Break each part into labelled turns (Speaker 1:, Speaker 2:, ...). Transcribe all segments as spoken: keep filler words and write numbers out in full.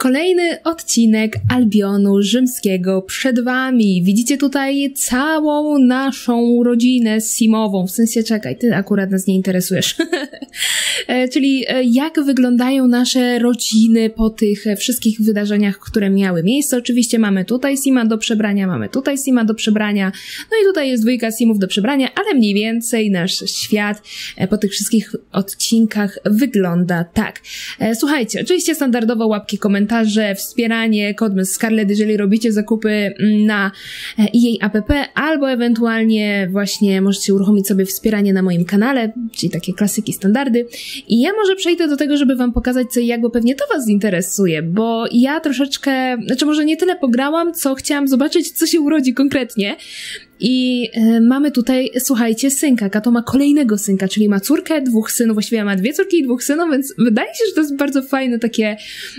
Speaker 1: Kolejny odcinek Albionu Rzymskiego przed wami. Widzicie tutaj całą naszą rodzinę simową. W sensie, czekaj, ty akurat nas nie interesujesz. Czyli jak wyglądają nasze rodziny po tych wszystkich wydarzeniach, które miały miejsce. Oczywiście mamy tutaj sima do przebrania, mamy tutaj sima do przebrania, no i tutaj jest dwójka simów do przebrania, ale mniej więcej nasz świat po tych wszystkich odcinkach wygląda tak. Słuchajcie, oczywiście standardowo łapki, komentarze, wspieranie, kod Scarlet, jeżeli robicie zakupy na E A app, albo ewentualnie właśnie możecie uruchomić sobie wspieranie na moim kanale, czyli takie klasyki, standardy. I ja może przejdę do tego, żeby wam pokazać co i jak, bo pewnie to was interesuje, bo ja troszeczkę, znaczy może nie tyle pograłam, co chciałam zobaczyć, co się urodzi konkretnie. I y, mamy tutaj, słuchajcie, synka. Kato ma kolejnego synka, czyli ma córkę, dwóch synów, właściwie ma dwie córki i dwóch synów, więc wydaje się, że to jest bardzo fajne takie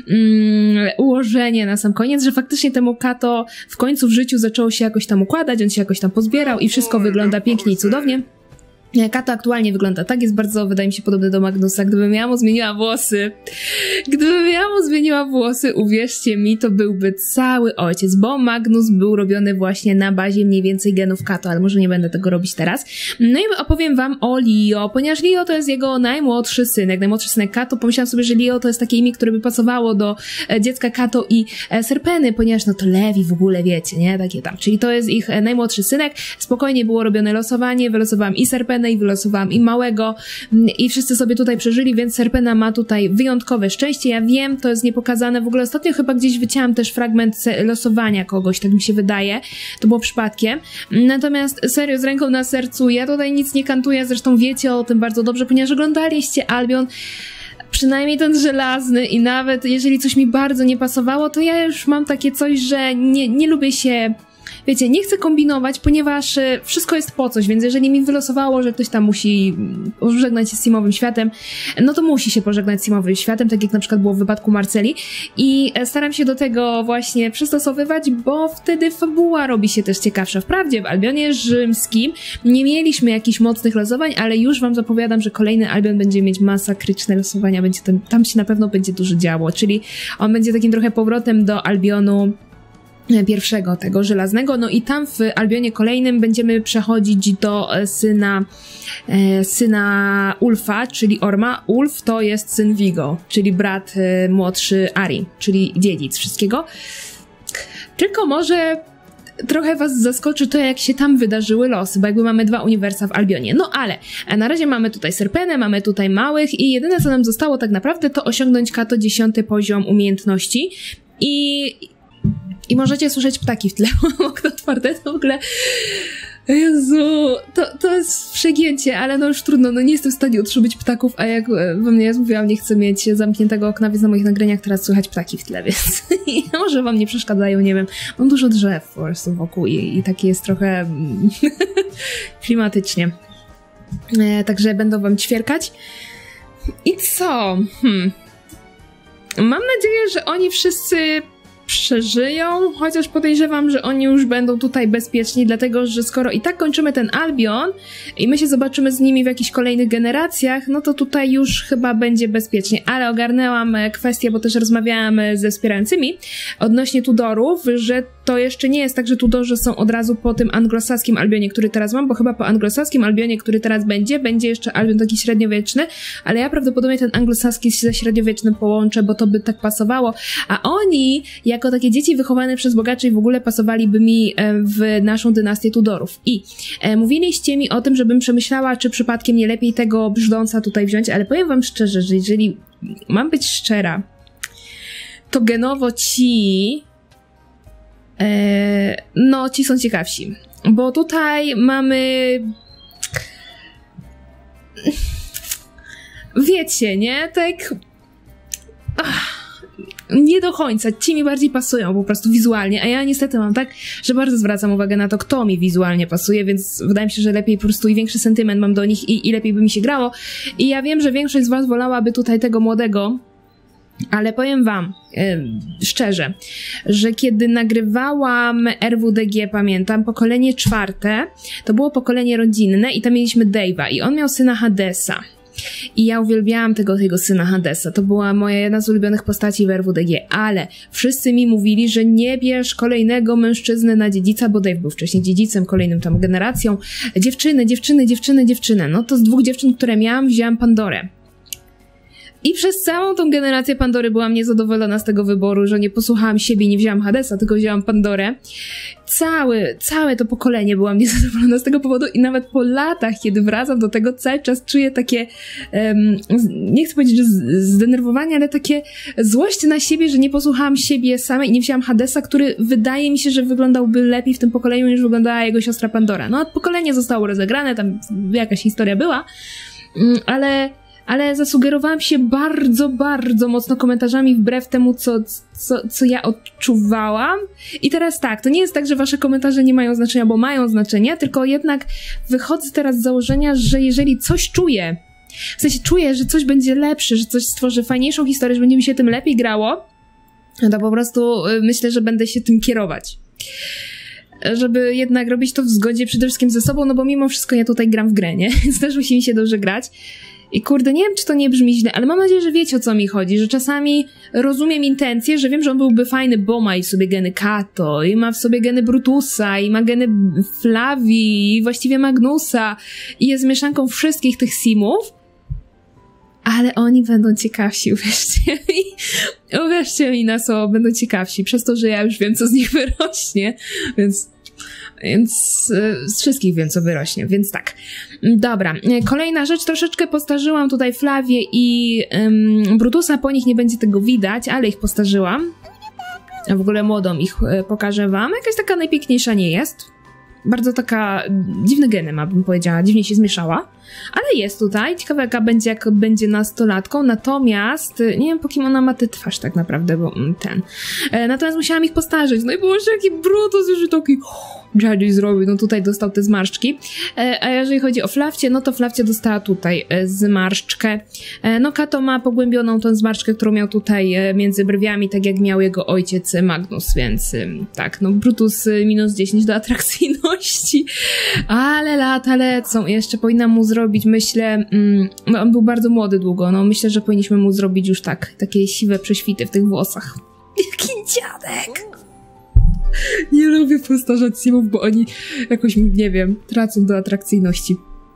Speaker 1: mm, ułożenie na sam koniec, że faktycznie temu Kato w końcu w życiu zaczęło się jakoś tam układać, on się jakoś tam pozbierał i wszystko wygląda pięknie i cudownie. Kato aktualnie wygląda tak, jest bardzo, wydaje mi się, podobny do Magnusa. Gdybym ja mu zmieniła włosy, gdybym ja mu zmieniła włosy, uwierzcie mi, to byłby cały ojciec, bo Magnus był robiony właśnie na bazie mniej więcej genów Kato, ale może nie będę tego robić teraz. No i opowiem wam o Leo, ponieważ Leo to jest jego najmłodszy synek, najmłodszy synek Kato. Pomyślałam sobie, że Leo to jest takie imię, które by pasowało do dziecka Kato i Serpeny, ponieważ no to Levi w ogóle, wiecie, nie? Takie tam. Czyli to jest ich najmłodszy synek. Spokojnie było robione losowanie, wylosowałam i Serpenę, i wylosowałam i małego i wszyscy sobie tutaj przeżyli, więc Serpena ma tutaj wyjątkowe szczęście. Ja wiem, to jest niepokazane. W ogóle ostatnio chyba gdzieś wycięłam też fragment losowania kogoś, tak mi się wydaje. To było przypadkiem. Natomiast serio, z ręką na sercu, ja tutaj nic nie kantuję, zresztą wiecie o tym bardzo dobrze, ponieważ oglądaliście Albion, przynajmniej ten żelazny, i nawet jeżeli coś mi bardzo nie pasowało, to ja już mam takie coś, że nie, nie lubię się... Wiecie, nie chcę kombinować, ponieważ wszystko jest po coś, więc jeżeli mi wylosowało, że ktoś tam musi pożegnać się z simowym światem, no to musi się pożegnać z simowym światem, tak jak na przykład było w wypadku Marceli. I staram się do tego właśnie przystosowywać, bo wtedy fabuła robi się też ciekawsza. Wprawdzie w Albionie Rzymskim nie mieliśmy jakichś mocnych losowań, ale już wam zapowiadam, że kolejny Albion będzie mieć masakryczne losowania, będzie tam, tam się na pewno będzie dużo działo, czyli on będzie takim trochę powrotem do Albionu pierwszego, tego żelaznego, no i tam w Albionie kolejnym będziemy przechodzić do e, syna e, syna Ulfa, czyli Orma. Ulf to jest syn Vigo, czyli brat e, młodszy Ari, czyli dziedzic wszystkiego. Tylko może trochę was zaskoczy to, jak się tam wydarzyły losy, bo jakby mamy dwa uniwersa w Albionie. No ale na razie mamy tutaj Serpenę, mamy tutaj małych i jedyne co nam zostało tak naprawdę to osiągnąć Kato dziesiąty poziom umiejętności i I możecie słyszeć ptaki w tle, mam okno otwarte, to w ogóle... Jezu, to, to jest przegięcie, ale no już trudno, no nie jestem w stanie utrzymać ptaków, a jak wam nie mówiłam, nie chcę mieć zamkniętego okna, więc na moich nagraniach teraz słychać ptaki w tle, więc może wam nie przeszkadzają, nie wiem, mam dużo drzew po prostu wokół i, i takie jest trochę klimatycznie. E, także będą wam ćwierkać. I co? Hmm. Mam nadzieję, że oni wszyscy przeżyją, chociaż podejrzewam, że oni już będą tutaj bezpieczni, dlatego, że skoro i tak kończymy ten Albion i my się zobaczymy z nimi w jakichś kolejnych generacjach, no to tutaj już chyba będzie bezpiecznie, ale ogarnęłam kwestię, bo też rozmawiałam ze wspierającymi odnośnie Tudorów, że to jeszcze nie jest tak, że Tudorzy są od razu po tym anglosaskim Albionie, który teraz mam, bo chyba po anglosaskim Albionie, który teraz będzie, będzie jeszcze Albion taki średniowieczny, ale ja prawdopodobnie ten anglosaski ze średniowiecznym połączę, bo to by tak pasowało, a oni jako takie dzieci wychowane przez bogaczy w ogóle pasowaliby mi w naszą dynastię Tudorów. I e, mówiliście mi o tym, żebym przemyślała, czy przypadkiem nie lepiej tego brzdąca tutaj wziąć, ale powiem wam szczerze, że jeżeli mam być szczera, to genowo ci e, no, ci są ciekawsi. Bo tutaj mamy wiecie, nie? Tak ach. Nie do końca, ci mi bardziej pasują po prostu wizualnie, a ja niestety mam tak, że bardzo zwracam uwagę na to, kto mi wizualnie pasuje, więc wydaje mi się, że lepiej po prostu i większy sentyment mam do nich i, i lepiej by mi się grało. I ja wiem, że większość z was wolałaby tutaj tego młodego, ale powiem wam yy, szczerze, że kiedy nagrywałam R W D G, pamiętam, pokolenie czwarte, to było pokolenie rodzinne i tam mieliśmy Dave'a i on miał syna Hadesa. I ja uwielbiałam tego, tego syna Hadesa. To była moja jedna z ulubionych postaci w R W D G, ale wszyscy mi mówili, że nie bierz kolejnego mężczyzny na dziedzica, bo Dave był wcześniej dziedzicem, kolejnym tam generacją. Dziewczyny, dziewczyny, dziewczyny, dziewczyny. No to z dwóch dziewczyn, które miałam, wzięłam Pandorę. I przez całą tą generację Pandory byłam niezadowolona z tego wyboru, że nie posłuchałam siebie i nie wzięłam Hadesa, tylko wzięłam Pandorę. Cały, całe to pokolenie byłam niezadowolona z tego powodu i nawet po latach, kiedy wracam do tego, cały czas czuję takie, um, nie chcę powiedzieć, że zdenerwowanie, ale takie złość na siebie, że nie posłuchałam siebie samej i nie wzięłam Hadesa, który wydaje mi się, że wyglądałby lepiej w tym pokoleniu niż wyglądała jego siostra Pandora. No, pokolenie zostało rozegrane, tam jakaś historia była, ale... ale zasugerowałam się bardzo, bardzo mocno komentarzami wbrew temu, co, co, co ja odczuwałam. I teraz tak, to nie jest tak, że wasze komentarze nie mają znaczenia, bo mają znaczenie, tylko jednak wychodzę teraz z założenia, że jeżeli coś czuję, w sensie czuję, że coś będzie lepsze, że coś stworzy fajniejszą historię, że będzie mi się tym lepiej grało, to po prostu myślę, że będę się tym kierować. Żeby jednak robić to w zgodzie przede wszystkim ze sobą, no bo mimo wszystko ja tutaj gram w grę, nie? Więc też musi mi się dobrze grać. I kurde, nie wiem, czy to nie brzmi źle, ale mam nadzieję, że wiecie, o co mi chodzi, że czasami rozumiem intencje, że wiem, że on byłby fajny, bo ma i w sobie geny Kato, i ma w sobie geny Brutusa, i ma geny Flavii, i właściwie Magnusa, i jest mieszanką wszystkich tych simów, ale oni będą ciekawsi, uwierzcie mi. Uwierzcie mi na słowo, będą ciekawsi, przez to, że ja już wiem, co z nich wyrośnie, więc... Więc y, z wszystkich wiem, co wyrośnie, więc tak. Dobra, kolejna rzecz, troszeczkę postarzyłam tutaj Flavię i ym, Brutusa, po nich nie będzie tego widać, ale ich postarzyłam. A w ogóle młodą ich y, pokażę wam. Jakaś taka najpiękniejsza nie jest. Bardzo taka, dziwne geny ma, bym powiedziała, dziwnie się zmieszała. Ale jest tutaj, ciekawe jaka będzie, jak będzie nastolatką, natomiast, nie wiem po kim ona ma tę twarz tak naprawdę, bo ten. E, natomiast musiałam ich postarzyć, no i było że jaki Brutus, już taki dziadziuś zrobił, no tutaj dostał te zmarszczki. E, a jeżeli chodzi o Flawcie, no to Flawcie dostała tutaj e, zmarszczkę. E, no Kato ma pogłębioną tą zmarszczkę, którą miał tutaj e, między brwiami, tak jak miał jego ojciec Magnus, więc e, tak, no Brutus e, minus dziesięć do atrakcyjności, ale lata lecą, jeszcze powinnam mu zrobić, myślę, mm, on był bardzo młody długo, no myślę, że powinniśmy mu zrobić już tak, takie siwe prześwity w tych włosach. Jaki dziadek! Nie lubię postarzać simów, bo oni jakoś, nie wiem, tracą do atrakcyjności.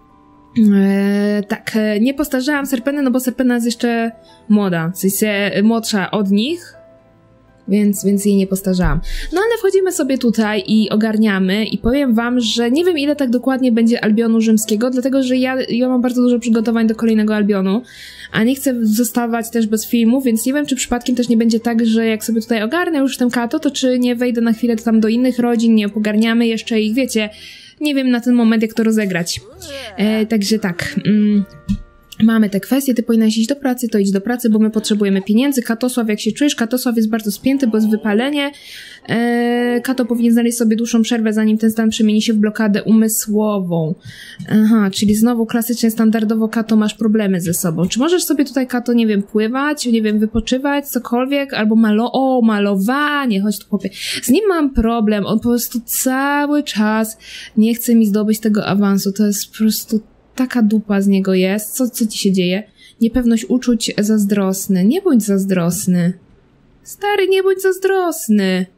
Speaker 1: Eee, tak, nie postarzałam Serpenę, no bo Serpena jest jeszcze młoda, w sensie młodsza od nich, Więc, więc jej nie postarzałam. No ale wchodzimy sobie tutaj i ogarniamy i powiem wam, że nie wiem ile tak dokładnie będzie Albionu rzymskiego, dlatego że ja, ja mam bardzo dużo przygotowań do kolejnego Albionu, a nie chcę zostawać też bez filmu, więc nie wiem czy przypadkiem też nie będzie tak, że jak sobie tutaj ogarnę już tę Kato, to czy nie wejdę na chwilę tam do innych rodzin, nie pogarniamy jeszcze ich, wiecie, nie wiem na ten moment jak to rozegrać. E, także tak... Mm. Mamy te kwestie, ty powinnaś iść do pracy, to idź do pracy, bo my potrzebujemy pieniędzy. Katosław, jak się czujesz? Katosław jest bardzo spięty, bo jest wypalenie. Eee, Kato powinien znaleźć sobie dłuższą przerwę, zanim ten stan przemieni się w blokadę umysłową. Aha, czyli znowu klasycznie, standardowo Kato masz problemy ze sobą. Czy możesz sobie tutaj, Kato, nie wiem, pływać, nie wiem, wypoczywać, cokolwiek, albo malo o, malowanie, chodź tu chłopie. Z nim mam problem, on po prostu cały czas nie chce mi zdobyć tego awansu, to jest po prostu... Taka dupa z niego jest. Co, co ci się dzieje? Niepewność uczuć, zazdrosny. Nie bądź zazdrosny. Stary, nie bądź zazdrosny.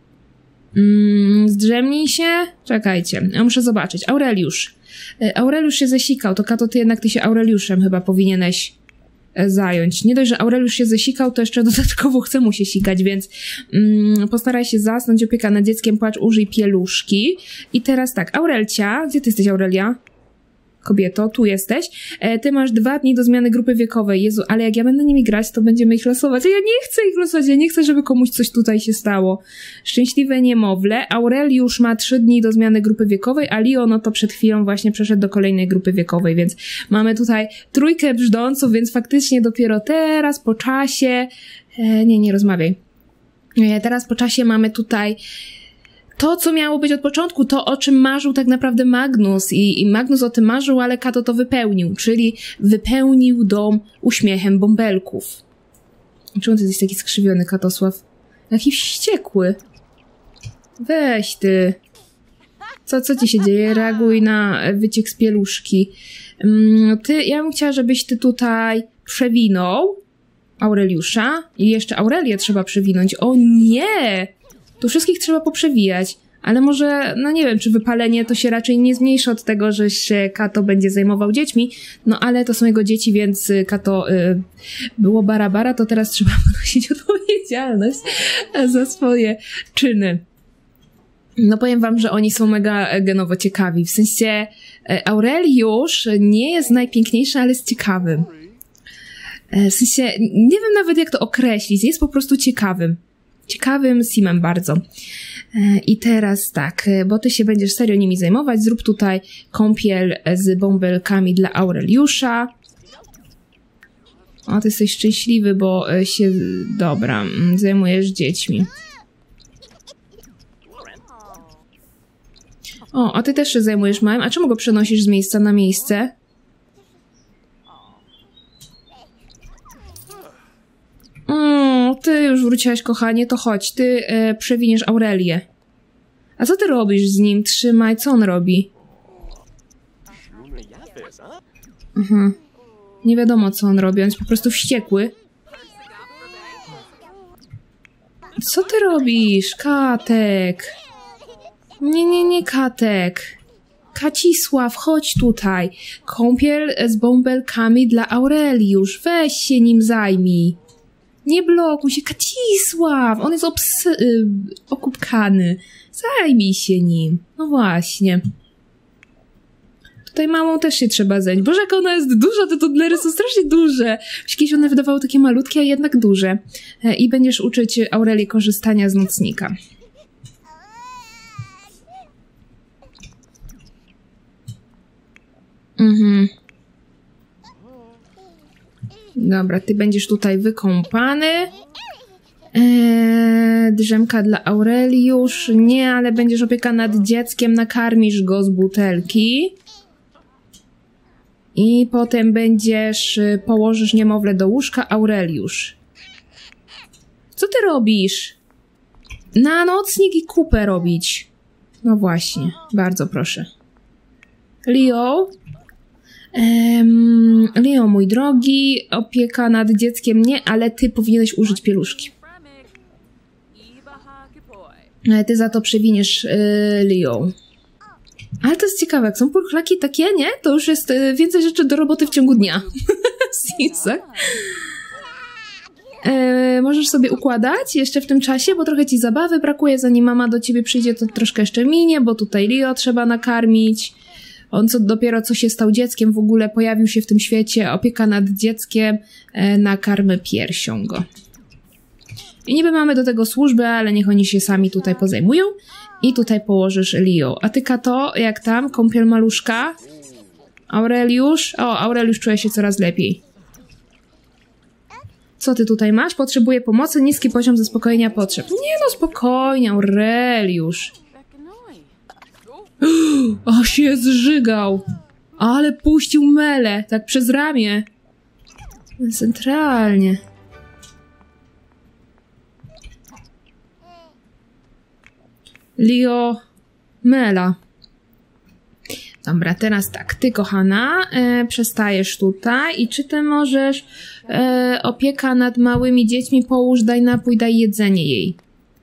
Speaker 1: Mm, zdrzemnij się? Czekajcie, ja muszę zobaczyć. Aureliusz. Aureliusz się zesikał. To Kato, ty jednak ty się Aureliuszem chyba powinieneś zająć. Nie dość, że Aureliusz się zesikał, to jeszcze dodatkowo chce mu się sikać, więc mm, postaraj się zasnąć, opieka nad dzieckiem, płacz, użyj pieluszki. I teraz tak, Aurelcia. Gdzie ty jesteś, Aurelia? Kobieto, tu jesteś. E, ty masz dwa dni do zmiany grupy wiekowej. Jezu, ale jak ja będę nimi grać, to będziemy ich losować. A ja nie chcę ich losować, ja nie chcę, żeby komuś coś tutaj się stało. Szczęśliwe niemowlę. Aureliusz ma trzy dni do zmiany grupy wiekowej, a Leo, no to przed chwilą właśnie przeszedł do kolejnej grupy wiekowej, więc mamy tutaj trójkę brzdąców, więc faktycznie dopiero teraz, po czasie... E, nie, nie rozmawiaj. E, teraz po czasie mamy tutaj... To, co miało być od początku, to o czym marzył tak naprawdę Magnus i, i Magnus o tym marzył, ale Kato to wypełnił, czyli wypełnił dom uśmiechem bąbelków. Czemu ty jesteś taki skrzywiony, Katosław? Jaki wściekły. Weź ty. Co, co ci się dzieje? Reaguj na wyciek z pieluszki. Ty, ja bym chciała, żebyś ty tutaj przewinął Aureliusza i jeszcze Aurelię trzeba przewinąć. O nie! Tu wszystkich trzeba poprzewijać. Ale może, no nie wiem, czy wypalenie to się raczej nie zmniejszy od tego, że się Kato będzie zajmował dziećmi. No ale to są jego dzieci, więc Kato y, było bara-bara, to teraz trzeba ponosić odpowiedzialność za swoje czyny. No powiem wam, że oni są mega genowo ciekawi. W sensie Aureliusz nie jest najpiękniejszy, ale jest ciekawym. W sensie, nie wiem nawet jak to określić, jest po prostu ciekawym. Ciekawym simem bardzo. I teraz tak, bo ty się będziesz serio nimi zajmować, zrób tutaj kąpiel z bąbelkami dla Aureliusza. O, ty jesteś szczęśliwy, bo się, dobra, zajmujesz dziećmi. O, a ty też się zajmujesz małym, a czemu go przenosisz z miejsca na miejsce? O, ty już wróciłaś, kochanie, to chodź, ty e, przewiniesz Aurelię. A co ty robisz z nim? Trzymaj, co on robi? Aha. Nie wiadomo, co on robi, on jest po prostu wściekły. Co ty robisz, Katek? Nie, nie, nie, Katek. Kacisław, chodź tutaj. Kąpiel z bąbelkami dla Aureliusz. Weź się nim zajmij. Nie blokuj się, Kacisław! On jest obs... Y, okupkany. Zajmij się nim. No właśnie. Tutaj mamą też się trzeba zająć. Boże, jak ona jest duża, te toddlery są strasznie duże. Kiedyś one wydawały takie malutkie, a jednak duże. E, I będziesz uczyć Aurelię korzystania z nocnika. Mhm. Dobra, ty będziesz tutaj wykąpany. Eee, drzemka dla Aureliusz. Nie, ale będziesz opieka nad dzieckiem, nakarmisz go z butelki. I potem będziesz, położysz niemowlę do łóżka, Aureliusz. Co ty robisz? Na nocnik i kupę robić. No właśnie, bardzo proszę. Leo? Um, Leo, mój drogi, opieka nad dzieckiem nie, ale ty powinieneś użyć pieluszki. Ty za to przewiniesz yy, Leo. Ale to jest ciekawe, jak są purchlaki takie, nie? To już jest yy, więcej rzeczy do roboty w ciągu dnia. Simsach. Yy, możesz sobie układać jeszcze w tym czasie, bo trochę ci zabawy brakuje, zanim mama do ciebie przyjdzie, to troszkę jeszcze minie, bo tutaj Leo trzeba nakarmić. On co, dopiero co się stał dzieckiem, w ogóle pojawił się w tym świecie, opieka nad dzieckiem, e, nakarmy piersią go. I niby mamy do tego służbę, ale niech oni się sami tutaj pozajmują. I tutaj położysz Leo. A ty, Kato, jak tam? Kąpiel maluszka? Aureliusz? O, Aureliusz czuje się coraz lepiej. Co ty tutaj masz? Potrzebuję pomocy, niski poziom zaspokojenia potrzeb. Nie no, spokojnie, Aureliusz. O, się zżygał. Ale puścił melę, tak przez ramię. Centralnie. Leo mela. Dobra, teraz tak. Ty, kochana, e, przestajesz tutaj. I czy ty możesz e, opieka nad małymi dziećmi, połóż, daj napój, daj jedzenie jej.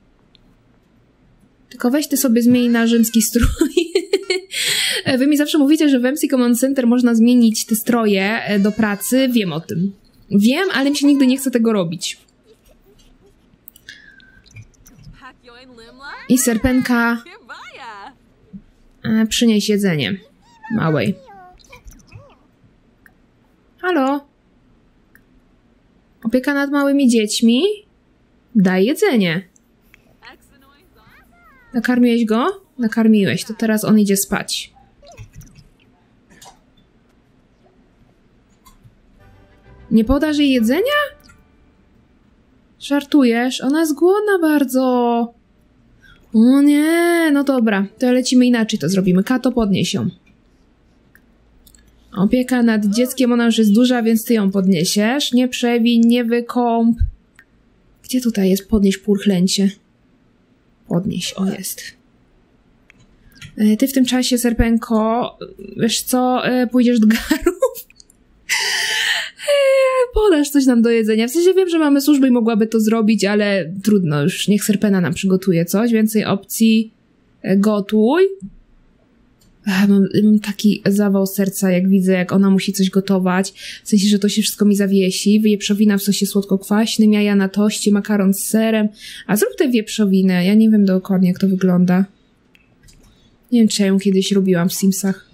Speaker 1: Tylko weź ty sobie zmień na rzymski strój. Wy mi zawsze mówicie, że w M C Command Center można zmienić te stroje do pracy. Wiem o tym. Wiem, ale mi się nigdy nie chce tego robić. I serpenka. E, przynieś jedzenie. Małej. Halo? Opieka nad małymi dziećmi? Daj jedzenie. Nakarmiłeś go? Nakarmiłeś, to teraz on idzie spać. Nie podasz jej jedzenia? Żartujesz? Ona jest głodna bardzo. O nie, no dobra, to lecimy inaczej, to zrobimy. Kato, podnieś ją. Opieka nad dzieckiem, ona już jest duża, więc ty ją podniesiesz. Nie przewiń, nie wykąp. Gdzie tutaj jest? Podnieś purchlęcie. Podnieś, o jest. Ty w tym czasie, Serpenko, wiesz co, pójdziesz do garów? Podasz coś nam do jedzenia. W sensie wiem, że mamy służbę i mogłaby to zrobić, ale trudno już. Niech Serpena nam przygotuje coś. Więcej opcji. Gotuj. Ech, mam, mam taki zawał serca, jak widzę, jak ona musi coś gotować. W sensie, że to się wszystko mi zawiesi. Wieprzowina w sosie słodko-kwaśnym, jaja na toście, makaron z serem. A zrób tę wieprzowinę. Ja nie wiem dokładnie, jak to wygląda. Nie wiem, czy ja ją kiedyś robiłam w Simsach.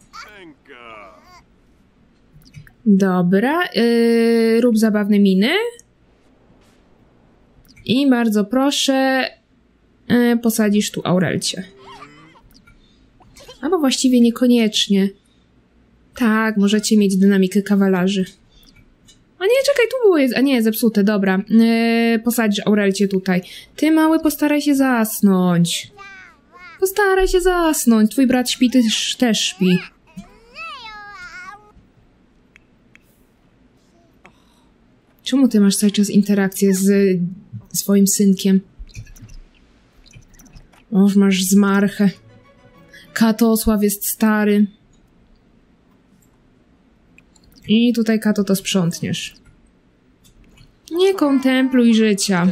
Speaker 1: Dobra. Yy, rób zabawne miny. I bardzo proszę, yy, posadzisz tu Aurelcie. Albo właściwie niekoniecznie. Tak, możecie mieć dynamikę kawalarzy. A nie, czekaj, tu było jest. A nie, zepsute, dobra. Yy, posadzisz Aurelcie tutaj. Ty, mały, postaraj się zasnąć. Postaraj się zasnąć. Twój brat śpi, ty też śpi. Czemu ty masz cały czas interakcję z swoim synkiem? Oż masz zmarchę. Katosław jest stary. I tutaj, Kato, to sprzątniesz. Nie kontempluj życia.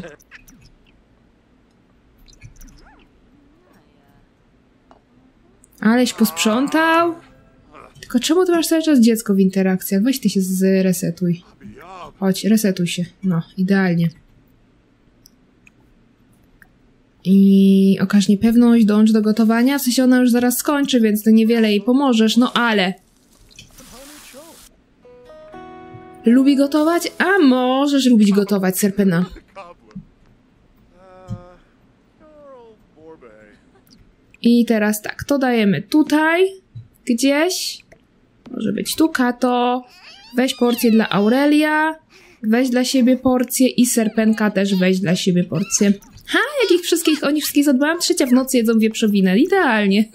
Speaker 1: Aleś posprzątał? Tylko czemu ty masz cały czas dziecko w interakcjach? Weź ty się zresetuj. Chodź, resetuj się. No, idealnie. I okaż niepewność, dąż do gotowania. W sensie ona już zaraz skończy, więc to niewiele jej pomożesz, no ale... Lubi gotować? A możesz lubić gotować, Serpena. I teraz tak, to dajemy tutaj, gdzieś. Może być tu, Kato. Weź porcję dla Aurelia. Weź dla siebie porcję i Serpenka też weź dla siebie porcję. Ha, jakich wszystkich, o nich wszystkich zadbałam? Trzecia w nocy jedzą wieprzowinę. Idealnie.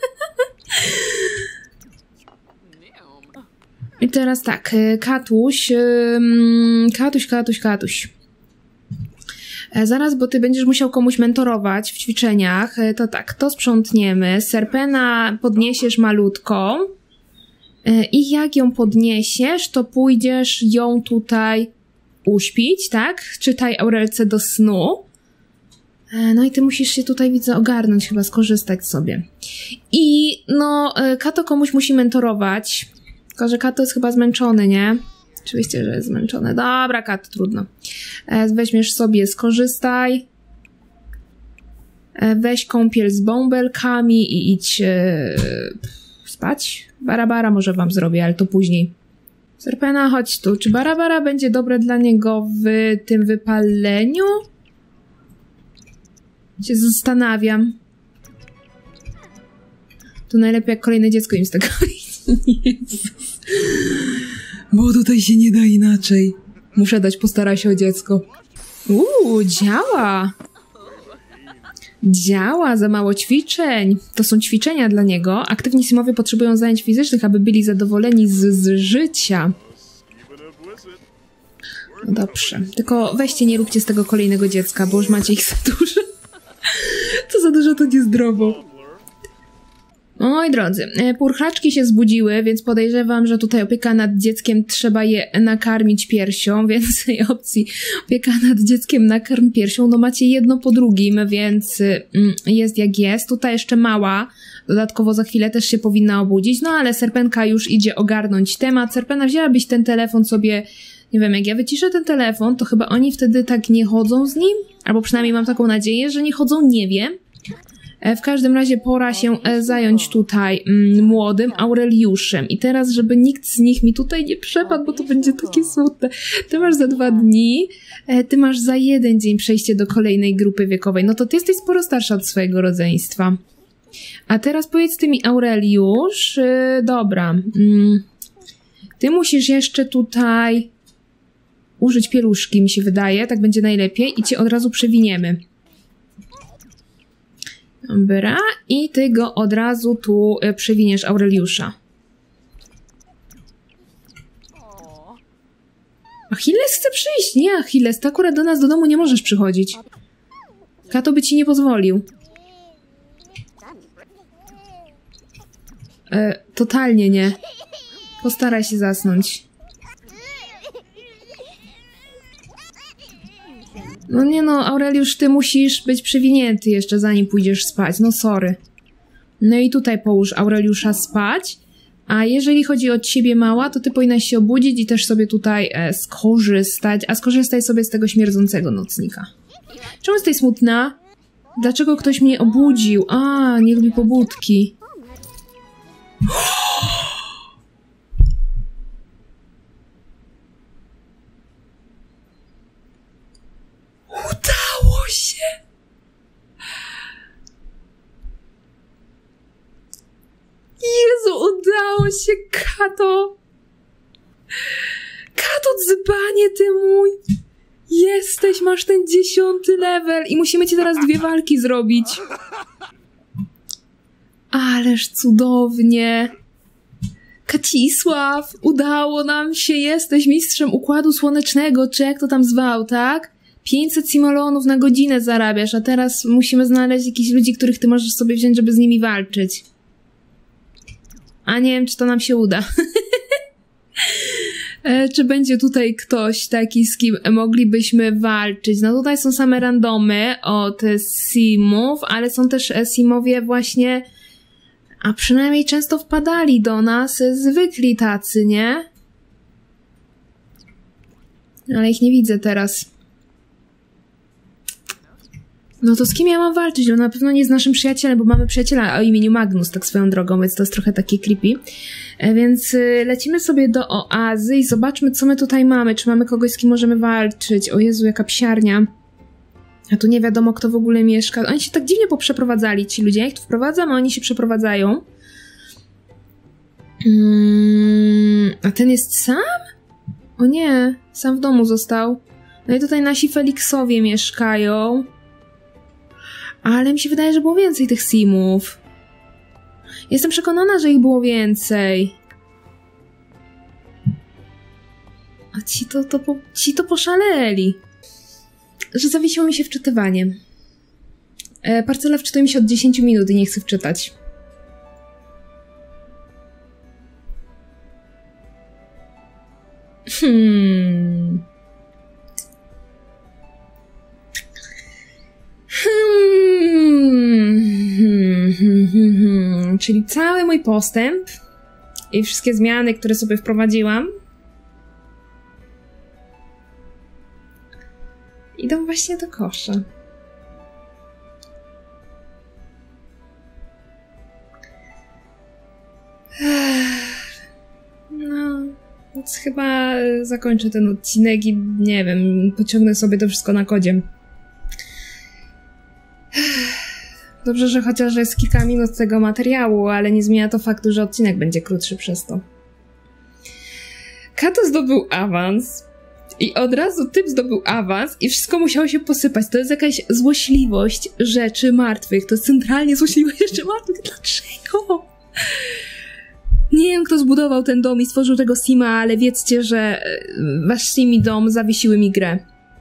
Speaker 1: I teraz tak, Katuś, Katuś, Katuś, Katuś. Zaraz, bo ty będziesz musiał komuś mentorować w ćwiczeniach. To tak, to sprzątniemy. Serpena podniesiesz malutką. I jak ją podniesiesz, to pójdziesz ją tutaj uśpić, tak? Czytaj Aurelce do snu. No i ty musisz się tutaj, widzę, ogarnąć, chyba skorzystać sobie. I no, Kato komuś musi mentorować. Tylko że Kato jest chyba zmęczony, nie? Oczywiście, że jest zmęczony. Dobra, Kato, trudno. Weźmiesz sobie, skorzystaj. Weź kąpiel z bąbelkami i idź e, spać. Barabara może wam zrobię, ale to później. Serpena, chodź tu. Czy Barabara będzie dobre dla niego w tym wypaleniu? Się zastanawiam. To najlepiej jak kolejne dziecko im z tego Jezus. Bo tutaj się nie da inaczej. Muszę dać, postaraj się o dziecko. Uuu, działa. Działa, za mało ćwiczeń. To są ćwiczenia dla niego. Aktywni simowie potrzebują zajęć fizycznych, aby byli zadowoleni z, z życia. No dobrze. Tylko weźcie, nie róbcie z tego kolejnego dziecka, bo już macie ich za dużo. Co za dużo, to niezdrowo. Moi drodzy, purchaczki się zbudziły, więc podejrzewam, że tutaj opieka nad dzieckiem trzeba je nakarmić piersią. Więcej opcji. Opieka nad dzieckiem, nakarm piersią. No macie jedno po drugim, więc jest jak jest. Tutaj jeszcze mała. Dodatkowo za chwilę też się powinna obudzić. No ale Serpenka już idzie ogarnąć temat. Serpena, wzięłabyś ten telefon sobie... Nie wiem, jak ja wyciszę ten telefon, to chyba oni wtedy tak nie chodzą z nim. Albo przynajmniej mam taką nadzieję, że nie chodzą, nie wiem. W każdym razie pora się zająć tutaj mm, młodym Aureliuszem. I teraz, żeby nikt z nich mi tutaj nie przepadł, bo to będzie takie smutne. Ty masz za dwa dni, ty masz za jeden dzień przejście do kolejnej grupy wiekowej. No to ty jesteś sporo starsza od swojego rodzeństwa. A teraz powiedz ty mi, Aureliusz, yy, dobra, mm, ty musisz jeszcze tutaj użyć pieluszki, mi się wydaje, tak będzie najlepiej i cię od razu przewiniemy. Dobra, i ty go od razu tu y, przewiniesz, Aureliusza. Achilles chce przyjść. Nie, Achilles, ty akurat do nas do domu nie możesz przychodzić. Kato by ci nie pozwolił. E, totalnie nie. Postaraj się zasnąć. No nie no, Aureliusz, ty musisz być przewinięty jeszcze zanim pójdziesz spać. No sorry. No i tutaj połóż Aureliusza spać. A jeżeli chodzi o ciebie, mała, to ty powinnaś się obudzić i też sobie tutaj e, skorzystać. A skorzystaj sobie z tego śmierdzącego nocnika. Czemu jesteś smutna? Dlaczego ktoś mnie obudził? A, nie lubi pobudki. Udało się! Jezu, udało się, Kato! Kato, dzbanie ty mój! Jesteś, masz ten dziesiąty level i musimy ci teraz dwie walki zrobić. Ależ cudownie! Kacisław, udało nam się, jesteś mistrzem Układu Słonecznego, czy jak to tam zwał, tak? pięćset simoleonów na godzinę zarabiasz, a teraz musimy znaleźć jakichś ludzi, których ty możesz sobie wziąć, żeby z nimi walczyć. A nie wiem, czy to nam się uda. e, czy będzie tutaj ktoś taki, z kim moglibyśmy walczyć? No tutaj są same randomy od simów, ale są też simowie właśnie, a przynajmniej często wpadali do nas zwykli tacy, nie? Ale ich nie widzę teraz. No to z kim ja mam walczyć? No na pewno nie z naszym przyjacielem, bo mamy przyjaciela o imieniu Magnus, tak swoją drogą, więc to jest trochę takie creepy. E, więc y, lecimy sobie do oazy i zobaczmy, co my tutaj mamy. Czy mamy kogoś, z kim możemy walczyć? O Jezu, jaka psiarnia. A tu nie wiadomo, kto w ogóle mieszka. Oni się tak dziwnie poprzeprowadzali, ci ludzie. Ja ich tu wprowadzam, a oni się przeprowadzają. Hmm, a ten jest sam? O nie, sam w domu został. No i tutaj nasi Feliksowie mieszkają. Ale mi się wydaje, że było więcej tych simów. Jestem przekonana, że ich było więcej. A ci to, to, po, ci to poszaleli. Że zawiesiło mi się wczytywanie. E, parcela wczytuje mi się od dziesięciu minut i nie chcę wczytać. Hmm... Hmm, hmm, hmm, hmm, hmm. Czyli cały mój postęp i wszystkie zmiany, które sobie wprowadziłam, idą właśnie do kosza. No, więc chyba zakończę ten odcinek i nie wiem, pociągnę sobie to wszystko na kodzie. Dobrze, że chociaż jest kilka minut tego materiału, ale nie zmienia to faktu, że odcinek będzie krótszy przez to. Kato zdobył awans i od razu typ zdobył awans i wszystko musiało się posypać. To jest jakaś złośliwość rzeczy martwych. To jest centralnie złośliwość rzeczy martwych. Dlaczego? Nie wiem, kto zbudował ten dom i stworzył tego sima, ale wiedzcie, że wasz sim i dom zawiesiły mi grę.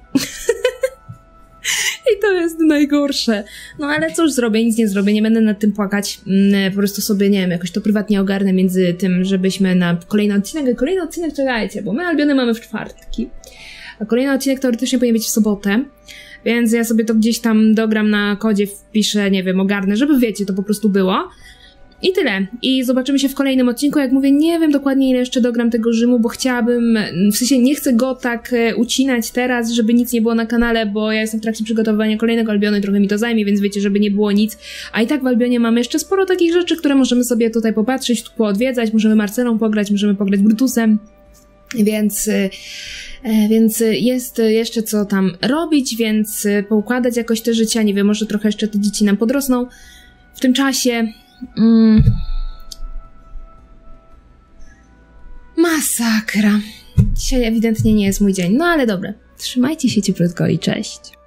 Speaker 1: I to jest najgorsze. No ale cóż zrobię, nic nie zrobię, nie będę nad tym płakać. Po prostu sobie, nie wiem, jakoś to prywatnie ogarnę między tym, żebyśmy na kolejny odcinek, kolejny odcinek czekajcie, bo my Albiony mamy w czwartki, a kolejny odcinek teoretycznie powinien być w sobotę, więc ja sobie to gdzieś tam dogram na kodzie, wpiszę, nie wiem, ogarnę, żeby wiecie, to po prostu było. I tyle. I zobaczymy się w kolejnym odcinku. Jak mówię, nie wiem dokładnie, ile jeszcze dogram tego Rzymu, bo chciałabym, w sensie nie chcę go tak ucinać teraz, żeby nic nie było na kanale, bo ja jestem w trakcie przygotowywania kolejnego Albionu i trochę mi to zajmie, więc wiecie, żeby nie było nic. A i tak w Albionie mamy jeszcze sporo takich rzeczy, które możemy sobie tutaj popatrzeć, tu poodwiedzać, możemy Marcelą pograć, możemy pograć Brutusem, więc... Więc jest jeszcze co tam robić, więc poukładać jakoś te życia, nie wiem, może trochę jeszcze te dzieci nam podrosną w tym czasie. Mm. Masakra. Dzisiaj ewidentnie nie jest mój dzień. No ale dobra. Trzymajcie się cieplutko i cześć.